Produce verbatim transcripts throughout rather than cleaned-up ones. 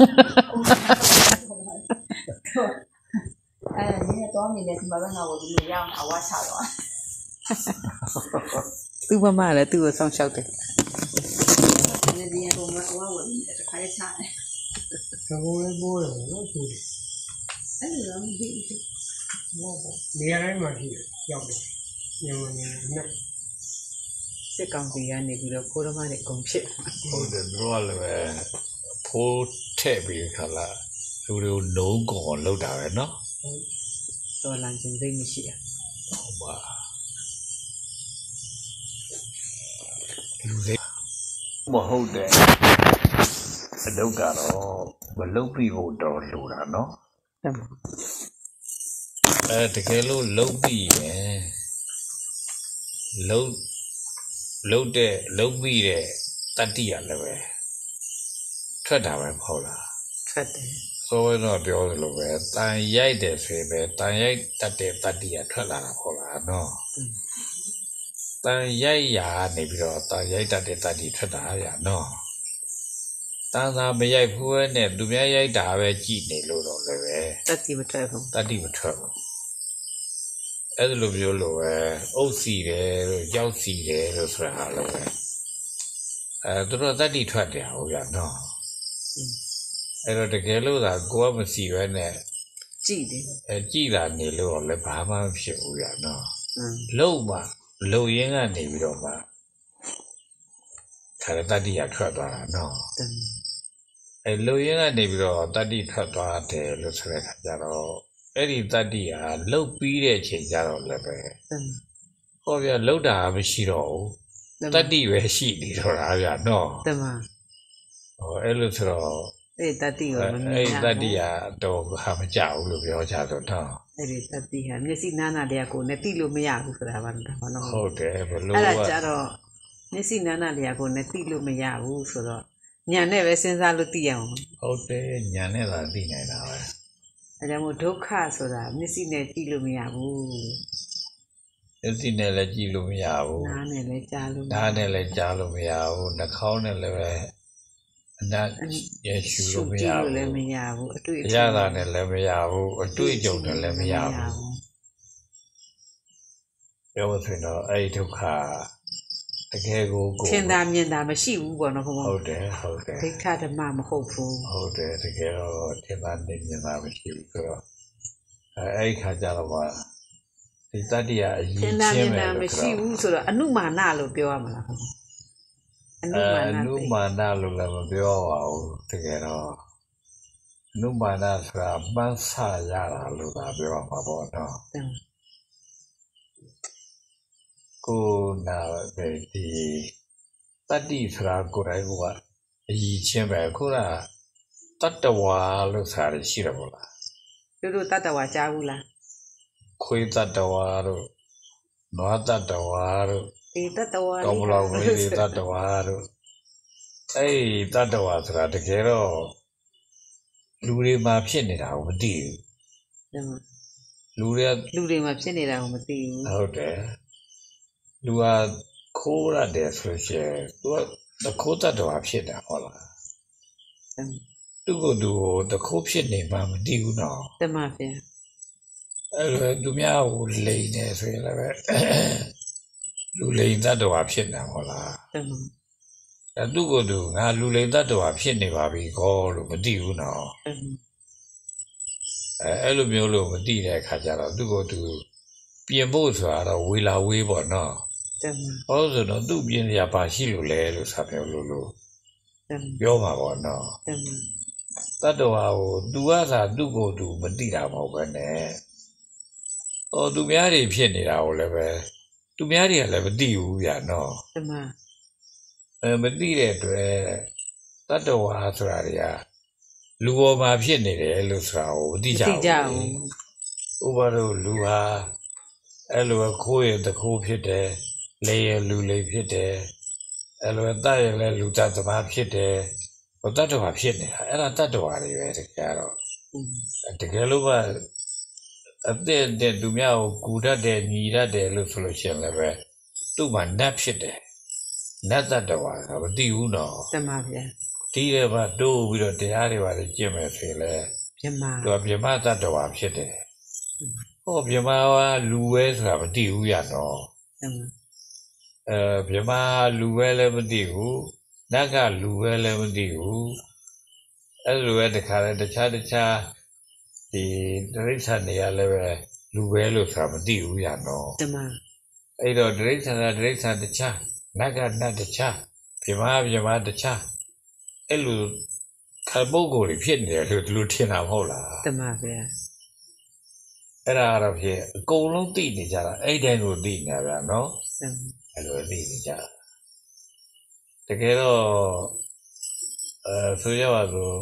哎，你那多米的什么人啊？我都没养，我啥了？ သူ့ဘမလည်းသူ့ကိုစောင့်ရှောက်တယ်那人家我们我我们这块钱。 成功的不用我处理。 哎，那没没。 我不，别人嘛是要的，因为你那。 စစ်ကောင်စီကနေပြီးတော့ဖိုးသမားတွေအကုန်ဖြစ်ဟုတ်တယ်တို့ကလည်းပဲဖိုးထည့်ပြီးခါလာလူတွေလုံးကုန်လောက်တာပဲနော်တော်လန်ချင်းစိတ်မရှိอ่ะဟုတ်ပါလူတွေမဟုတ်တယ်အလုပ်ကတော့မလုပ်ပြီးဖို့တော်လိုတာနော်အဲတကယ်လို့လုပ်ပြီးရင်လုပ်လုံးတဲ့လုံးပြီးတဲ့တတ္တိရလည်းပဲထွက်တာပဲပေါ့လားထွက်တယ်ဆိုတော့ပြောသလိုပဲတန်ရိုက်တယ်ဆိုပဲတန်ရိုက်တတ်တဲ့တတ္တိရထွက်လာတာပေါ့လားနော်တန်ရိုက်ရာနေပြီးတော့တန်ရိုက်တတ်တဲ့တတ္တိထွက်တာဗျာနော်တန်သာမရိုက်ဘူးနဲ့သူများရိုက်တာပဲကြည်နေလို့တော့လည်းပဲတတ္တိမထွက်ဘူးတတ္တိမထွက်ဘူးအဲ့ဒါလိုမျိုးလို့ပဲအုပ်စီတယ်လို့ကြောက်စီတယ်လို့ဆိုတာလည်းပဲအဲသူတို့တတ္တိထွက်တယ်ဟုတ်ဗျာနော်အဲ့တော့တကယ်လို့သာကိုကမစီပဲနဲ့ကြည်တယ်အဲကြည်တာနေလို့လည်းဘာမှမဖြစ်ဘူးဗျာနော်လုံးမှလုံရင်းကနေပြီးတော့မှခါရတတ္တိရထွက်သွားတာနော်အဲလုံရင်းကနေပြီးတော့တတ္တိထွက်သွားတယ်လို့ဆိုတဲ့အခါကျတော့အဲ့ဒီတတ္တိဟာလှုပ်ပြီးတဲ့အချိန်ကျတော့လည်းပဲဟောဗျာလှုပ်တာမရှိတော့ဘူးတတ္တိပဲရှိနေတော့တာဗျာနော်တမဟောအဲ့လိုဆိုတော့အဲ့တတ္တိကိုမမြင်အဲ့တတ္တိကတော့ဟာမကြဘူးလို့ပြောကြတော့တော့အဲ့ဒီတတ္တိဟာမျက်စိနားနာတရားကိုနဲ့တိလို့မရဘူးဆိုတာပါတော့ဘာလို့ဟုတ်တယ်ဘလို့အဲ့ဒါကြတော့မျက်စိနားနာတရားကိုနဲ့တိလို့မရဘူးဆိုတော့ညာနဲ့ပဲစဉ်းစားလို့သိရအောင်ဟုတ်တယ်ညာနဲ့သာသိနိုင်တာပဲအဲဒါမို့ဒုက္ခဆိုတာမျက်စိနဲ့ကြည့်လို့မရဘူးမျက်စိနဲ့လည်းကြည့်လို့မရဘူးနားနဲ့လည်းကြားလို့နားနဲ့လည်းကြားလို့မရဘူးနှာခေါင်းနဲ့လည်းပဲအနတ်ရရှုလို့မရဘူးလည်းမရဘူးအတွေ့အကြုံရတာနဲ့လည်းမရဘူးအတွေ့အကြုံနဲ့လည်းမရဘူးပြောဆိုတော့အဲ့ဒီဒုက္ခတကယ်ကိုကိုထင်သာမြင်သာမရှိဘူးပေါ့နော်ဘုရားဟုတ်တယ်ဟုတ်တယ်ဒိဋ္ဌဓမ္မမဟုတ်ဘူးဟုတ်တယ်တကယ်တော့ထင်သာမြင်သာမရှိဘူးဆိုတော့အဲအဲ့ဒီခါကျတော့ကဒီတတ္တိယအရင်ချင်းပဲမရှိဘူးဆိုတော့အနုမာနလို့ပြောရမှာလားဘုရားအနုမာနအနုမာနလို့လည်းမပြောပါဘူးတကယ်တော့အနုမာနဆိုတာပန်းဆရတာလို့သာပြောမှာပေါ့နော်ကိုနာပဲဒီတတ္တိဆိုတာကိုယ်တိုင်ကအရင်ချင်းပဲခုနတတ္တဝါလို့ဆိုတာရှိတယ်ပေါ့လားတို့တို့တတ္တဝါကြားဘူးလားခွေးတတ္တဝါတို့နွားတတ္တဝါတို့ဒီတတ္တဝါကောင်းလောင်လေးတွေတတ္တဝါတို့အဲ့တတ္တဝါဆိုတာတကယ်တော့လူတွေမှာဖြစ်နေတာကိုမသိဘူးလူတွေလူတွေမှာဖြစ်နေတာကိုမသိဘူးဟုတ်တယ်လူကခိုးရတယ်ဆိုရှင်သူကတခိုးတတ္တဝါဖြစ်တာဟုတ်လားသူကသူတခိုးဖြစ်နေမှမသိဘူးနော်တမဗျာအဲ့လူများကိုလိန်နေဆိုရင်လည်းလူလိန်တတ္တဝါဖြစ်နေဟုတ်လားတမအဲ့သူကသူငါလူလိန်တတ္တဝါဖြစ်နေပါပြီကောလို့မသိဘူးနော်အဲအဲ့လိုမျိုးလို့မသိတဲ့အခါကျတော့သူကသူပြင်ဖို့ဆိုတာတော့ဝေလာဝေးပေါ့နော်ဟောဆိုတော့သူ့ပြင်ရပါရှိလို့လဲလို့ဆိုပြောလို့လို့ပြောမှာပေါ့နော်တတ္တဝါကိုသူကသာသူ့ကိုယ်သူမသိတာမဟုတ်ပဲနဲ့ဟောသူများတွေဖြစ်နေတာကိုလည်းပဲသူများတွေကလည်းမသိဘူးဗျာနော်တမအဲမသိတဲ့အတွက်တတ္တဝါဆိုတာတွေကလူပေါ်မှာဖြစ်နေတယ်လို့ဆိုတာကိုမသိကြဘူးဥပမာလို့လူဟာအဲ့လိုခိုးရတခိုးဖြစ်တယ်လေရလူလိမ်ဖြစ်တယ်အဲ့လိုတတ်ရလဲလူတတ်သမားဖြစ်တယ်ဟိုတတ္တဝါဖြစ်နေတာအဲ့ဒါတတ္တဝါတွေပဲတကယ်တော့တကယ်လို့ကအတဲ့တဲ့သူများကိုကူတတ်တယ်ညီတတ်တယ်လို့ဆိုလို့ရှိရင်လည်းပဲသူ့မှာနတ်ဖြစ်တယ်နတ်တတ္တဝါကမသိဘူးနော်တမဗျာတီးတယ်မှာတိုးပြီးတော့တရားတွေပါလေကျင့်မယ်ဆိုရင်လေပြမသူကပြမတတ္တဝါဖြစ်တယ်ဟောပြမကလူပဲဆိုတာမသိဘူးရတော့တမအဲပြမလူပဲလည်းမသိဘူးနတ်ကလူပဲလည်းမသိဘူးအဲ့လိုပဲတခါလဲတခြားတခြားဒီတရိစ္ဆာန်တွေကလည်းပဲလူပဲလို့ဆိုတာမသိဘူးရတော့တမအဲ့တော့တရိစ္ဆာန်ကတရိစ္ဆာန်တခြားနတ်ကနတ်တခြားပြမပြမတခြားအဲ့လိုခါပုဂ္ဂိုလ်တွေဖြစ်နေတယ်လို့ဒီလိုထင်တာမဟုတ်လားတမဗျာအဲ့ဒါတော့ဖြစ်အကုန်လုံးသိနေကြတာအဲ့တိုင်းကိုသိနေတာဗျာနော်တမအဲ့လိုသိနေကြတာတကယ်တော့အဲဆိုရပါစို့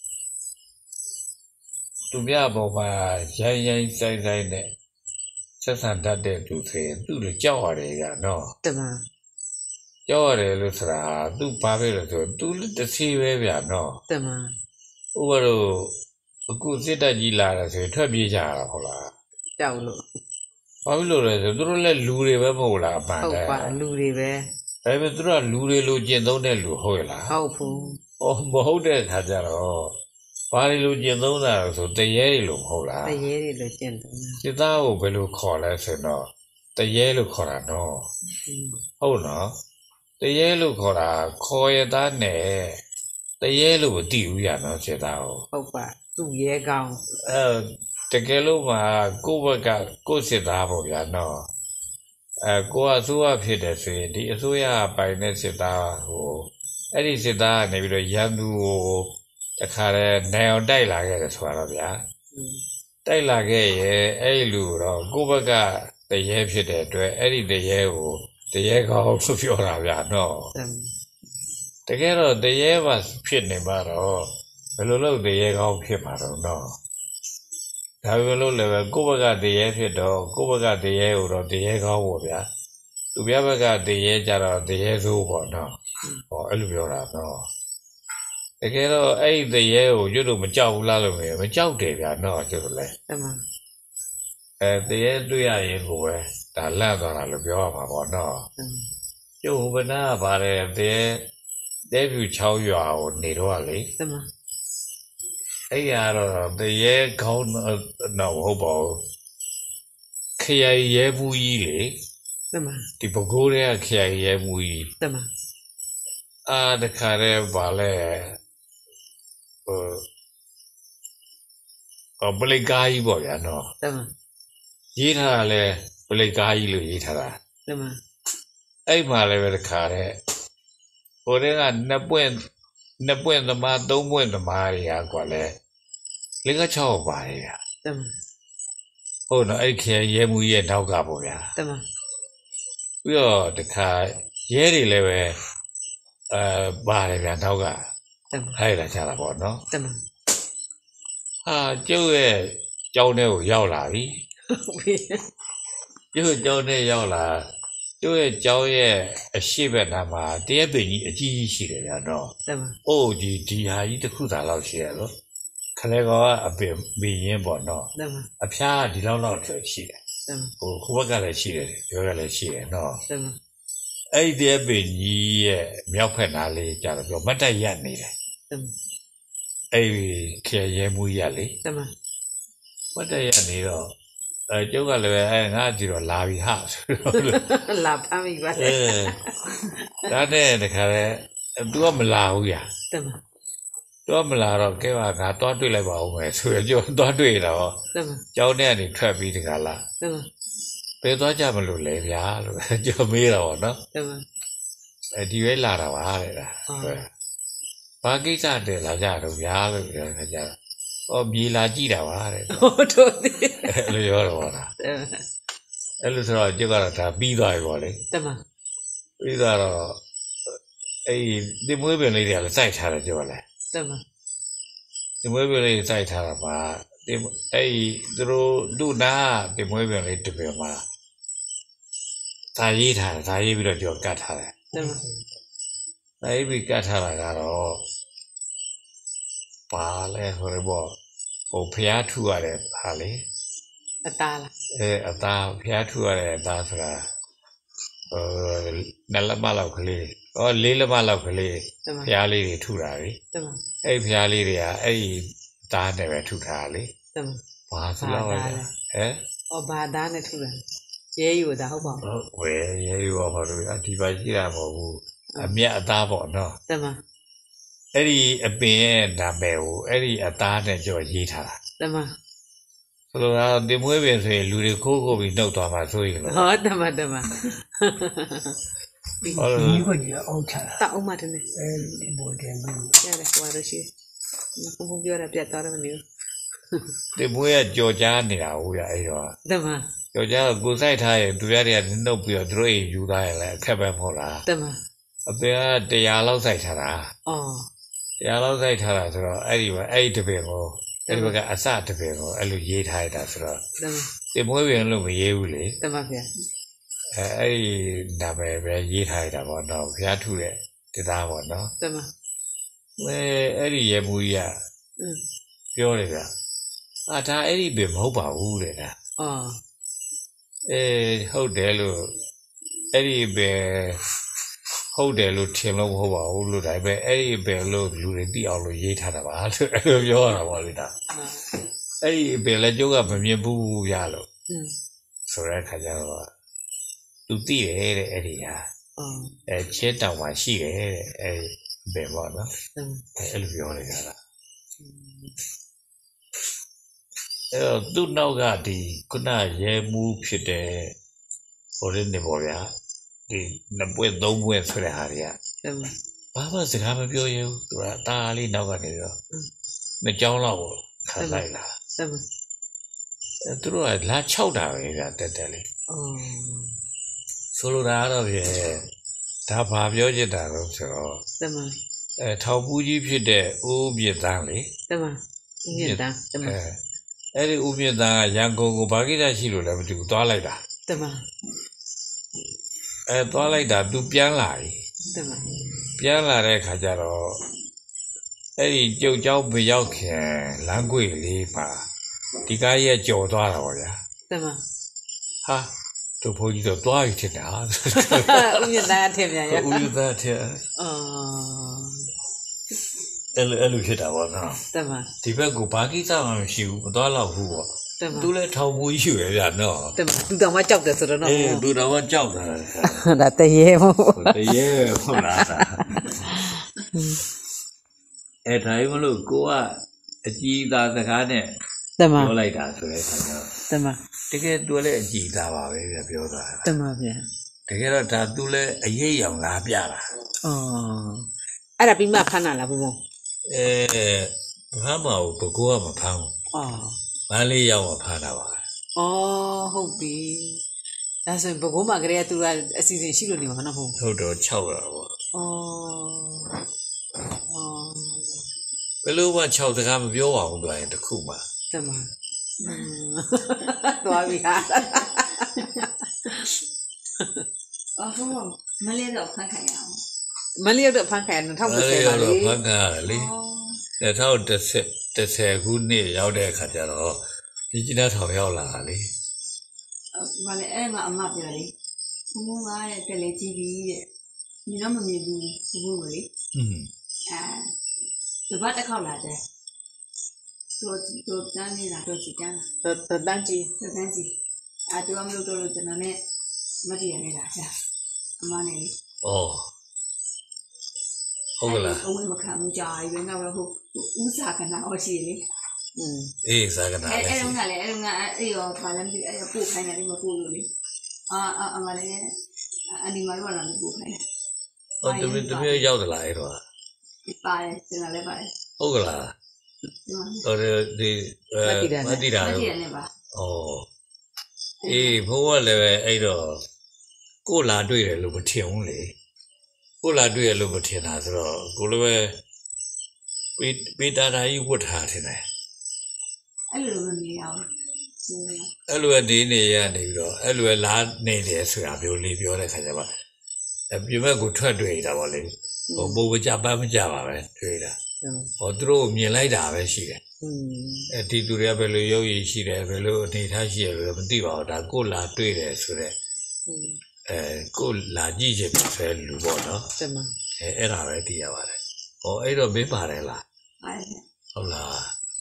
သူပြပေါ်မှာရိုင်းရိုင်းဆိုင်ဆိုင်နဲ့ဆက်ဆံတတ်တဲ့သူဆိုရင်သူ့လိုကြောက်ရတယ်ကနော်တမကြောက်ရတယ်လို့ဆိုတာသူဘာပဲလို့ဆိုသူတစ်စီပဲဗျာနော်တမဥပဒေအခုစစ်တပ်ကြီးလာတယ်ဆိုရင်ထွက်ပြေးကြရတာဟုတ်လားကြောက်လို့ဘာဖြစ်လို့လဲဆိုသူတို့လည်းလူတွေပဲမဟုတ်လားအပန်ဟုတ်တဲ့ပါလူတွေပဲဒါပေမဲ့သူတို့ကလူတွေလိုကျင့်သုံးတဲ့လူဟုတ်ရဲ့လားဟုတ်ဘူးဟောမဟုတ်တဲ့ခါကျတော့ဘာတွေလိုကျင့်သုံးတာလဲဆိုတရေတွေလိုမဟုတ်လားတရေတွေလို့ကျင့်တယ်စစ်သားကိုဘယ်လိုခေါ်လဲဆိုတော့တရေလို့ခေါ်တာနော်ဟုတ်နော်တရေလို့ခေါ်တာခေါ်ရသားနဲ့တရေလို့မသိဘူးရနော်စစ်သားကိုဟုတ်ပါသူ့ရဲကောင်းအဲတကယ်လို့မှကိုယ့်ဘက်ကကိုယ့်စစ်သားပေါ့ဗျာနော်အဲကိုယ်ကအစိုးရဖြစ်တယ်ဆိုရင်ဒီအစိုးရပိုင်တဲ့စစ်သားဟိုအဲ့ဒီစစ်သားကနေပြီးတော့ရန်သူကိုတခါတည်းနိုင်အောင်တိုက်လာခဲ့တယ်ဆိုတာတော့ဗျာတိုက်လာခဲ့ရဲ့အဲ့ဒီလူတော့ကိုယ့်ဘက်ကတရေဖြစ်တဲ့အတွက်အဲ့ဒီတရေကိုတရေကောင်းဆိုပြောတာဗျာနော်တမတကယ်တော့တရေပါဖြစ်နေမှာတော့ဘယ်လိုလုပ်တရေကောင်းဖြစ်မှာတော့နော်ဒါပဲလို့လည်းပဲကိုယ့်ဘက်ကတရေဖြစ်တော့ကိုယ့်ဘက်ကတရေကိုတော့တရေကောင်းပေါ့ဗျာသူပြဘက်ကတရေကြတော့တရေဆိုးပေါ့နော်ဟောအဲ့လိုပြောတာနော်တကယ်တော့အဲ့ဒီတရေကိုကျွတ်လို့မကြောက်ဘူးလားလို့မကြောက်တယ်ဗျာနော်ကျွတ်လို့လဲတမအဲတရေတွေ့ရရင်ကိုပဲဒါလန့်သွားတာလို့ပြောရမှာပေါ့နော်တမကျုပ်ဘနာပါတယ်တရေတဲပြူချောင်းရွာကိုနေတော့လေတမအဲ့ရတော့တရေကောင်းတော့ဟုတ်ပါဘူးခရိုင်ရဲဘူးကြီးလေတမဒီပကိုးတဲ့ခရိုင်ရဲဘူးကြီးတမအာတခါတည်းဗာလဲဟိုအပလိကားကြီးပေါ့ဗျာနော်တမရေးထားတာလဲပလိကားကြီးလို့ရေးထားတာတမအဲ့မှာလည်းပဲတခါတည်းဟိုတဲ့ကနှစ်ပွင့်နှစ်ပွင့်သမားသုံးပွင့်သမားတွေကကွာလဲလေးကချောက်ပါတယ်ဗျာတမဟုတ်နော်အဲ့ခရိုင်ရဲဘူးကြီးရဲ့နောက်ကပေါ့ဗျာတမပြီးတော့တခါရဲတွေလည်းပဲအဲပါတယ်ဗျာနောက်ကတမထိုက်လာကြတာပေါ့နော်တမဟာကျုပ်ရဲ့ကျောင်းထဲကိုရောက်လာပြီဟုတ်ပြီကျုပ်ကျောင်းထဲရောက်လာကျုပ်ရဲ့ကျောင်းရဲ့အရှိဘက်နားမှာတရက်ပင်ကြီးအကြီးကြီးရှိတယ်ဗျာနော်တမအိုးဒီဒီဟာကြီးတစ်ခုသာလောက်ရှိရလို့ခလဲကောင်ကအပင်မင်းရင်ပေါ့နော်တမအဖျားဒီလောက်လောက်ရှိတယ်တမဟိုခုဘက်ကလည်းရှိတယ်ပြောရလည်းရှိတယ်နော်တမအဲ့ဒီတရက်ပင်ကြီးရဲ့မြောက်ဖက်နားလေးကြတော့ပြောမတ်တက်ရက်နေတယ်တမအဲ့ဒီခဲရဲမှုရလေတမမတ်တက်ရက်နေတော့အဲကျုပ်ကလည်းပဲအဲငါကြည့်တော့လာပြီဟာဆိုတော့လာဖမ်းပြီပါအဲဒါနဲ့တခါလဲ तू ကမလာဘူးညာတမ तू ကမလာတော့ကဲပါငါသွားတွေ့လိုက်ပါဦးမယ်ဆိုရကျုပ်သွားတွေ့တော့တမကျောင်းထဲကနေထွက်ပြီးတခါလားတမဘယ်သွားကြမလို့လဲဗျာလို့ကျုပ်မေးတော့နော်တမအဲဒီပဲလာတာပါတဲ့လားဘာကိစ္စတည်းလာကြတော့ဗျာလို့ပြောခါကြတော့အော်မြေလာကြည့်တာပါတဲ့ဟုတ်တော့ဒီအဲ့လိုပြောတော့လားတမအဲ့လိုဆိုတော့ကျုပ်ကတော့ဒါပြီးသွားပြီပေါ့လေတမပြီးသွားတော့အဲ့ဒီတင်မွေးပင်လေးတွေကလည်းစိုက်ထားတယ်ကျုပ်ကလည်းတမတင်မွေးပင်လေးစိုက်ထားတာပါတင်အဲ့ဒီသူတို့လူနာတင်မွေးပင်လေးတစ်ပင်မှာသာရေးထားတယ်သာရေးပြီးတော့ကျုပ်ကတ်ထားတယ်တမသာရေးပြီးကတ်ထားတာကတော့ပါလဲဟိုရဘောဟိုဖျားထူရတဲ့ဟာလေအသားလားအဲအသားဖျားထူရတဲ့အသားဆိုတာဟိုနလမလောက်ကလေးဟောလေးလက်မလောက်ကလေးတမဖျားလေးတွေထုတာလေတမအဲ့ဖျားလေးတွေကအဲ့ဒီသားနဲ့ပဲထုထားလေတမဘာဆိုတော့လဲဟမ်ဩဘာသားနဲ့ထူတယ်ရဲယူတာဟုတ်ပါဘူးဟုတ်ဝယ်ရေရောဟောလို့အဒီပါရှိတာမဟုတ်ဘူးအမြတ်အသားပေါ့နော်တမအဲ့ဒီအပင်ရဲ့နာမည်ကိုအဲ့ဒီအသားနဲ့ကြော်ရေးထားတာတမဆိုလိုတာတင်မွေးပင်ဆိုရင်လူတွေခိုးခိုးပြီးနှုတ်သွားမှာဆိုရင်လို့ဟောတမတမဟောလို့ဒီကိုကြီးအောက်ချတာတောက်အောင်မတယ်နဲ့အဲဒီဘောတယ်ဘူးရတယ်ဟိုရရှိဘုံဘုံပြောရပြတ်သွားတယ်မနေဘူးတင်မွေးကကြော်ကြားနေတာဟုတ်ရအဲ့တော့တမကြော်ကြားကိုစိုက်ထားရင်သူရတွေကနှုတ်ပြီးတော့သူတို့အိမ်ယူသားရင်လည်းအခက်ပဲမဟုတ်လားတမအပင်ကတရားလောက်စိုက်ထားတာအော်တရားလောက်စိုက်ထားတာဆိုတော့အဲ့ဒီမှာအဲ့ဒီတပင်ကိုအဲ့ဒီဘက်ကအစတပင်ကိုအဲ့လိုရေးထားရတာဆိုတော့တမတင်မွေးပင်လို့မရေးဘူးလေတမဗျာအဲအဲ့ဒီနာမည်ပဲရေးထားရတာပေါ့နော်ဘုရားထုတဲ့တသားပေါ့နော်တမအဲအဲ့ဒီရေမူကြီးကอืมပြောတယ်ဗျအာဒါအဲ့ဒီပင်မဟုတ်ပါဘူးတဲ့ဒါအော်အဲဟုတ်တယ်လို့အဲ့ဒီပင်ဟုတ်တယ်လို့ထင်လို့မဟုတ်ပါဘူးလို့ဒါပေမဲ့အဲ့ဒီပင်လို့လူတွေသိအောင်လို့ရေးထားတာပါလို့အဲ့လိုပြောရတာပေါ့လေဒါအဲ့ဒီပင်လည်းကျုပ်ကမမြင်ဘူးရလို့อืมဆိုတဲ့အခါကျတော့သူသိတယ်တဲ့အဲ့ဒီဟာအော်အဲချင်းတောင်မှာရှိတယ်တဲ့အဲ့ဒီပင်ပေါ့နော်တမအဲအဲ့လိုပြောနေကြတာအဲ့တော့သူ့နောက်ကဒီခုနရဲမှုဖြစ်တဲ့ဟိုရင်းနေပေါ့ဗျာဒီနှစ်ပွင့်သုံးပွင့်ဆိုတဲ့ဟာတွေကတမဘာမှစကားမပြောရဘူးသူကအသားလေးနောက်ကနေပြီးတော့နှစ်ကြောင်းလောက်ကိုခါလိုက်လာတမအဲသူတို့ကလာ၆တာပဲဗျာတက်တက်လေးအော်ဆိုလိုတာကတော့ဗျဒါဘာပြောချင်တာတော့ဆိုတော့တမအဲထောက်ပူးကြီးဖြစ်တဲ့ဦးမြင့်သားလေတမညင်တာတမအဲအဲ့ဒီဦးမြင့်သားကရန်ကုန်ကိုဘာကိစ္စရှိလို့လဲမသိဘူးသွားလိုက်တာတမအဲသွားလိုက်တာသူပြန်လာပြီတမပြန်လာတဲ့ခါကျတော့အဲ့ဒီကြုတ်ကြောင်းမရောက်ခင်လမ်းကွေလေးပါဒီကားရဲ့ကြော်သွားတာပေါ့ဗျာတမဟာသူဘိုးကြီးတော့သွားပြီထင်တာဦးညင်သားထင်ပြန်ရဦးမြင့်သားထင်အော်အဲ့လိုအဲ့လိုဖြစ်တာပေါ့နော်တမဒီဘက်ကဘာကိစ္စမှမရှိဘူးမသွားတော့ဘူးပေါ့တမသူလည်းထောင်မူကြီးပဲဗျာနော်တမသူတောင်မှကြောက်တယ်ဆိုတော့နော်အေးသူတော့ကြောက်တာဒါတရေမို့တရေဟုတ်လားအဲ့ဒါမှမလို့ကိုကအကြီးသားစကားနဲ့တမပြောလိုက်တာဆိုတဲ့ခါကျတော့တမတကယ်သူလည်းအကြည်သားပါပဲဗျပြောတာတမဗျာတကယ်တော့ဒါသူလည်းအရေးရောင်လာပြတာအော်အဲ့ဒါပြီးမှဖမ်းလာလားဘုံဘုံအဲဘာမှမဟုတ်ဘကိုကမဖမ်းဘူးအော်ဘာလေးရောက်မှဖမ်းတာပါအော်ဟုတ်ပြီဒါဆိုရင်ဘကုံးမှာကလေးကသူကအစီအစဉ်ရှိလို့နေမှာနော်ဘုံဟုတ်တော့၆တာပေါ့အော်အော်ဘယ်လိုမှ၆စကားမပြောပါဘူးတော့ရင်တစ်ခုမှတမသွားပြီဟာအော်ဟုတ်မလေးတော့ဖတ်ခိုင်းရအောင်မလေးရောက်တော့ဖမ်းခိုင်း၂၀၁၀ပါလေဖမ်းခံရတယ်လေ၂၀၁၀ခုနှစ်ရောက်တဲ့အခါကျတော့ဒီကျင်းထောင်ရောက်လာတာလေဘာလဲအဲ့မှာအမပြောလေဘုံဘုံကတဲ့တက်လေကြည့်ပြီးတဲ့ညီတော့မမြင်ဘူးဘုံဘုံလေอืมအဲတပတ်တစ်ခေါက်လာတယ်တို့တို့တန်းနေတာတို့ကြည်တန်းလာတတန်းကြီးတို့တန်းကြည့်အဲတူမလို့တို့လို့ကျွန်တော်နဲ့မတည်ရနေတာကြာအမနဲ့လေဩဟုတ်ကလားအဝေးမခံဘူးကြာပြီပဲနောက်တော့ဟိုဥစားကနာဟောရှိလေอืมအေးစားကနာအဲလည်းအဲ့ရှိတော့ကလည်းအဲ့တော့ကအဲ့ရောဘာလဲမသိအဲ့ပို့ခိုင်းတယ်ဒီမပို့လို့လေအာအာအမလည်းအဒီမှာတော့လာလို့ပို့ခိုင်းတယ်ဟောတမင်တမင်ရောက်သလားအဲ့တော့ပါတယ်ကျွန်တော်လည်းပါတယ်ဟုတ်ကလားကျွန်ဟိုဒီမတိတာတော်မတည်တယ်ပါဩအေးဘိုးကလည်းပဲအဲ့တော့ကိုလာတွေ့တယ်လို့မထင်ဘူးလေကိုလာတွေ့ရလို့မထင်တာဆိုတော့ကိုလည်းပဲပေပေတာတာကြီးဝတ်ထားထင်တယ်အဲ့လိုမမြင်အောင်အဲ့လိုနေနေရနေပြီးတော့အဲ့လိုလာနေတယ်ဆိုတာမျိုးလေးပြောတဲ့ခါကျမှအပြင်ဘက်ကိုထွက်တွေ့တာပေါ့လေဟိုဘိုးကြပန်းမကြပါပဲတွေ့တာဟောသူတို့မြင်လိုက်တာပဲရှိတယ်อืมအဲဒီသူတွေကဘယ်လိုရုပ်ရည်ရှိတယ်ဘယ်လိုအနေထားရှိတယ်လို့မသိပါဘူးဒါကိုလာတွေ့တယ်ဆိုတော့အဲကိုလာကြည့်ချင်တယ်ဆိုတဲ့လူပေါ့နော်တမအဲအဲ့ဒါပဲသိရပါတယ်ဟောအဲ့တော့မင်းပါတယ်လားပါတယ်ဟုတ်လား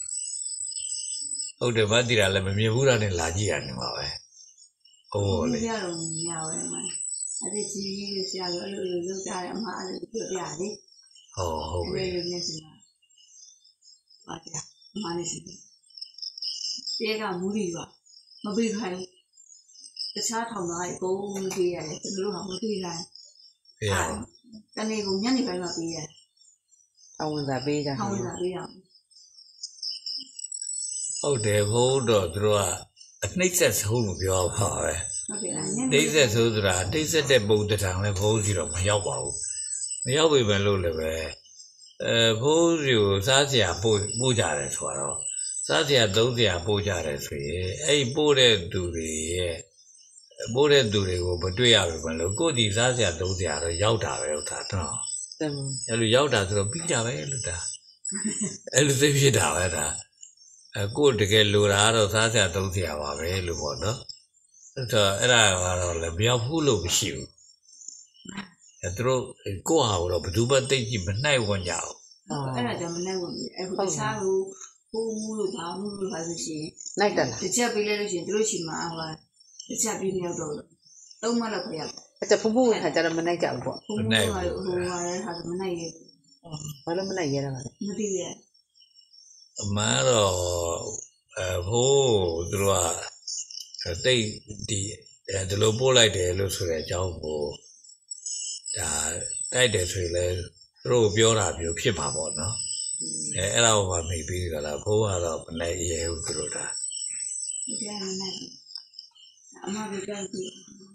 ဟုတ်တယ်ဗတ်တီတာလည်းမမြင်ဘူးတာနဲ့လာကြည့်ရတယ်မှာပဲဟုတ်လေဆရာတော်မြင်ရပါတယ်မှာအဲ့ဒီကြီးကြီးဆရာတော်အဲ့လိုလိုလုပ်ကြတယ်အမအဲ့လိုပြောပြတယ်ဟောဟုတ်ပြီအဲ့လိုမျိုးစီမှာပါတယ်အမလေးစီတေကမူလီပါမပေးခိုင်းတခြားထောင်သားကိုမပေးရတယ်သူတို့ကမပေးခိုင်းဖေရတနေ့ကညနေပိုင်းမှာပေးရတယ်ထောင်ဝင်စာပေးကြထောင်ဝင်လာပေးရအောင်ဟုတ်တယ်ဘုန်းတော်သူတို့ကအနှိမ့်ဆက်ဆုံးလို့ပြောပါပဲဟုတ်တယ်လားနှိမ့်ဆက်ဆုံးဆိုတာနှိမ့်ဆက်တဲ့ပုံတံလည်းဘုန်းစီတော့မရောက်ပါဘူးမရောက်ပြီပဲလို့လည်းပဲအဲဘုန်းစီကိုစားစရာပို့ပို့ကြတယ်ဆိုတော့စားစရာသုံးစရာပို့ကြတယ်ဆိုရင်အဲ့ပို့တဲ့သူတွေရဲ့ပို့တဲ့သူတွေကိုမတွေ့ရပြီမလို့ကိုယ်ဒီစားစရာသုံးစရာတော့ရောက်တာပဲဟုတ်တာတော့တမအဲ့လိုရောက်တာဆိုတော့ပြီးကြပဲလို့ဒါအဲ့လိုသိဖြစ်တာပဲဒါအဲကိုယ်တကယ်လိုတာကတော့စားစရာသုံးစရာပါပဲလို့ပေါ့နော်အဲ့တော့အဲ့ဒါကတော့လည်းမရောက်ဘူးလို့မရှိဘူးအဲသူတို့ကိုယ့်ဟာကိုတော့ဘယ်သူမှသိကြည့်မနှိုက်ဝင်ကြအောင်အဲ့ဒါကြောင့်မနဲ့ဝင်အဲ့ဒီစားကိုဟိုမူလို့ဘာမှုလို့ပါလို့ရှိရင်လိုက်တယ်လားတစ်ချက်ပေးလိုက်လို့ရှိရင်တို့ရှိမှာဟိုတစ်ချက်ပြီးမြောက်တော့သုံးမလောက်ခရအဲ့ဒါဖူးဖူးခါကြတော့မနိုင်ကြဘူးပေါ့ဟိုမူကဟိုဟာလည်းဟာမနိုင်ရဘာလို့မနိုင်ရတာလဲမသိရအမှန်တော့အဲဘိုးသူတို့ကတိတ်ဒီဒီလိုပို့လိုက်တယ်လို့ဆိုတဲ့အကြောင်းကိုဒါတိုက်တယ်ဆိုရင်လည်းသူတို့ပြောတာမျိုးဖြစ်မှာပေါ့နော်အဲအဲ့ဒါကိုမှမိပြီးကြလားဘိုးကတော့မနိုင်ရဲဘူးသူတို့ဒါဟုတ်တယ်မနိုင်အမကကြောက်ကြည့်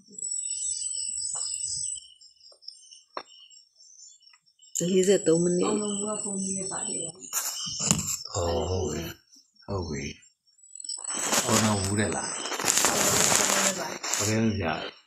လေးสิบสามမိနစ်အောင်လုံးကပုံကြီးနဲ့ပါတယ်ဟောဟုတ်ပြီဟုတ်ပြီဟောတော့ဘူးတယ်လားဟုတ်တယ်ပါတယ်ဘယ်လိုကြာ